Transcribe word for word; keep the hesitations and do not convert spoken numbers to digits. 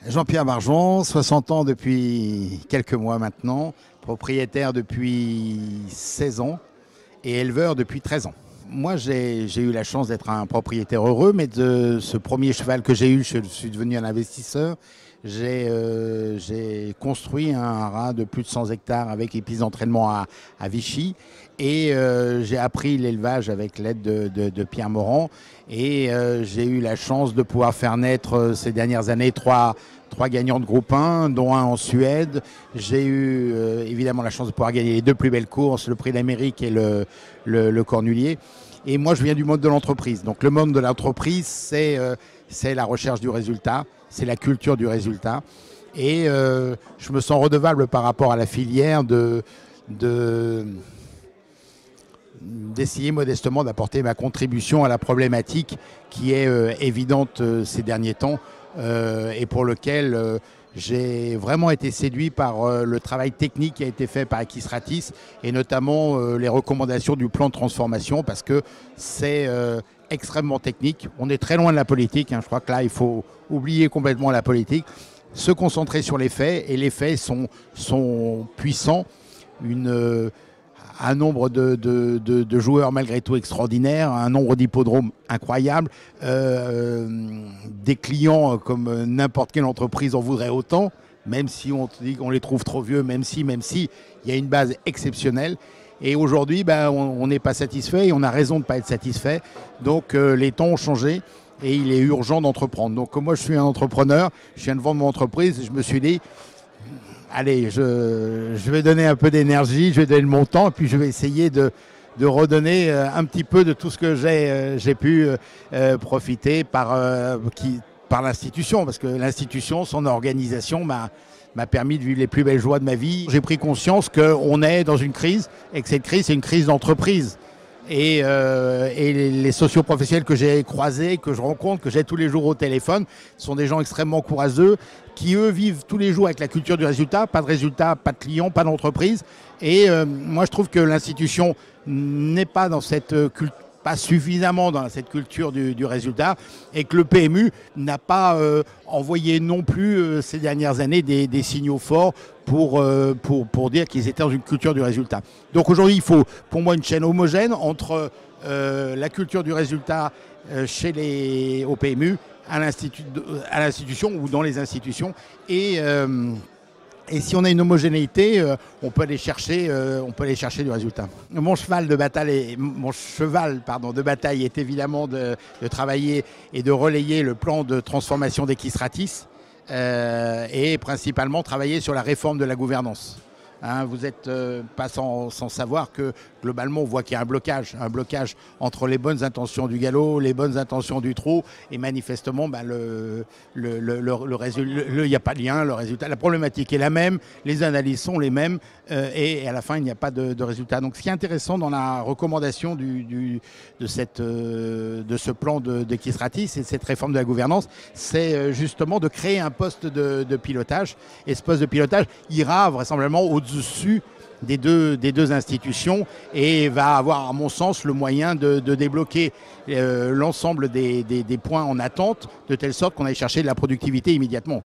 Jean-Pierre Barjon, soixante ans depuis quelques mois maintenant, propriétaire depuis seize ans et éleveur depuis treize ans. Moi, j'ai eu la chance d'être un propriétaire heureux, mais de ce premier cheval que j'ai eu, je suis devenu un investisseur. J'ai euh, construit un haras de plus de cent hectares avec les pistes d'entraînement à, à Vichy. Et euh, j'ai appris l'élevage avec l'aide de, de, de Pierre Morand. Et euh, j'ai eu la chance de pouvoir faire naître euh, ces dernières années trois, trois gagnants de groupe un, dont un en Suède. J'ai eu euh, évidemment la chance de pouvoir gagner les deux plus belles courses, le prix d'Amérique et le, le, le Cornulier. Et moi, je viens du monde de l'entreprise. Donc le monde de l'entreprise, c'est euh, la recherche du résultat, c'est la culture du résultat. Et euh, je me sens redevable par rapport à la filière de... de d'essayer modestement d'apporter ma contribution à la problématique qui est euh, évidente euh, ces derniers temps euh, et pour lequel euh, j'ai vraiment été séduit par euh, le travail technique qui a été fait par Equisratis et notamment euh, les recommandations du plan de transformation parce que c'est euh, extrêmement technique. On est très loin de la politique, hein. Je crois que là il faut oublier complètement la politique, se concentrer sur les faits et les faits sont, sont puissants. Une... Euh, un nombre de, de, de, de joueurs malgré tout extraordinaire, un nombre d'hippodromes incroyable, euh, des clients comme n'importe quelle entreprise en voudrait autant, même si on dit qu'on les trouve trop vieux, même si, même si, il y a une base exceptionnelle. Et aujourd'hui, ben, on n'est pas satisfait et on a raison de ne pas être satisfait. Donc euh, les temps ont changé et il est urgent d'entreprendre. Donc moi, je suis un entrepreneur, je viens de vendre mon entreprise et je me suis dit, allez, je, je vais donner un peu d'énergie, je vais donner le montant et puis je vais essayer de, de redonner un petit peu de tout ce que j'ai j'ai pu euh, profiter par, euh, qui, par l'institution. Parce que l'institution, son organisation m'a m'a permis de vivre les plus belles joies de ma vie. J'ai pris conscience qu'on est dans une crise et que cette crise, c'est une crise d'entreprise. Et, euh, et les, les socioprofessionnels que j'ai croisés, que je rencontre, que j'ai tous les jours au téléphone, sont des gens extrêmement courageux qui, eux, vivent tous les jours avec la culture du résultat. Pas de résultat, pas de clients, pas d'entreprise. Et euh, moi, je trouve que l'institution n'est pas dans cette culture, pas suffisamment dans cette culture du, du résultat et que le P M U n'a pas euh, envoyé non plus euh, ces dernières années des, des signaux forts pour, euh, pour, pour dire qu'ils étaient dans une culture du résultat. Donc aujourd'hui, il faut pour moi une chaîne homogène entre euh, la culture du résultat euh, chez les, au P M U, à l'institution ou dans les institutions et euh, Et si on a une homogénéité, euh, on peut aller chercher, euh, on peut aller chercher du résultat. Mon cheval de bataille, est, mon cheval, pardon, de bataille est évidemment de, de travailler et de relayer le plan de transformation d'Equisratis euh, et principalement travailler sur la réforme de la gouvernance. Hein, vous n'êtes euh, pas sans, sans savoir que globalement on voit qu'il y a un blocage, un blocage entre les bonnes intentions du galop, les bonnes intentions du trot et manifestement bah, le, le, le, le, le résultat, il n'y a pas de lien, le résultat, la problématique est la même, les analyses sont les mêmes euh, et, et à la fin il n'y a pas de, de résultat. Donc ce qui est intéressant dans la recommandation du, du, de, cette, euh, de ce plan d'Equisratis et de cette réforme de la gouvernance, c'est justement de créer un poste de, de pilotage et ce poste de pilotage ira vraisemblablement au-dessus des deux, des deux institutions et va avoir, à mon sens, le moyen de, de débloquer euh, l'ensemble des, des, des points en attente de telle sorte qu'on aille chercher de la productivité immédiatement.